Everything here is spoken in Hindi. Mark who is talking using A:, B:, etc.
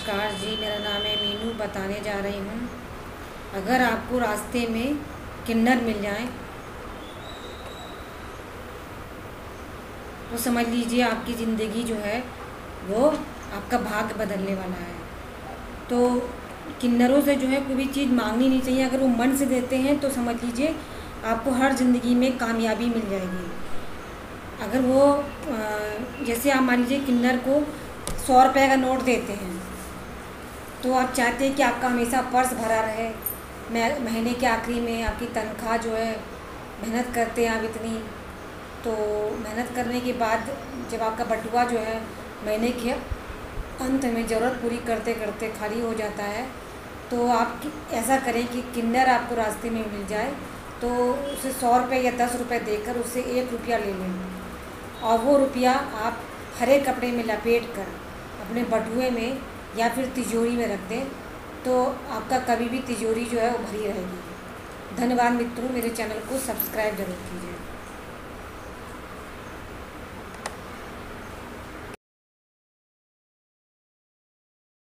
A: नमस्कार जी, मेरा नाम है मीनू। बताने जा रही हूँ, अगर आपको रास्ते में किन्नर मिल जाए तो समझ लीजिए आपकी ज़िंदगी जो है वो आपका भाग्य बदलने वाला है। तो किन्नरों से जो है कोई भी चीज़ मांगनी नहीं चाहिए। अगर वो मन से देते हैं तो समझ लीजिए आपको हर ज़िंदगी में कामयाबी मिल जाएगी। अगर वो जैसे आप मान लीजिए किन्नर को 100 रुपये का नोट देते हैं तो आप चाहते हैं कि आपका हमेशा पर्स भरा रहे। महीने के आखिरी में आपकी तनख्वाह जो है, मेहनत करते हैं आप इतनी, तो मेहनत करने के बाद जब आपका बटुआ जो है महीने के अंत में ज़रूरत पूरी करते करते खाली हो जाता है, तो आप ऐसा करें कि किन्नर आपको रास्ते में मिल जाए तो उसे 100 रुपये या 10 रुपये देकर उससे 1 रुपया ले लें और वो रुपया आप हरे कपड़े में लपेट कर अपने बटुए में या फिर तिजोरी में रख दें, तो आपका कभी भी तिजोरी जो है वो भरी रहेगी। धन्यवाद मित्रों, मेरे चैनल को सब्सक्राइब जरूर कीजिए।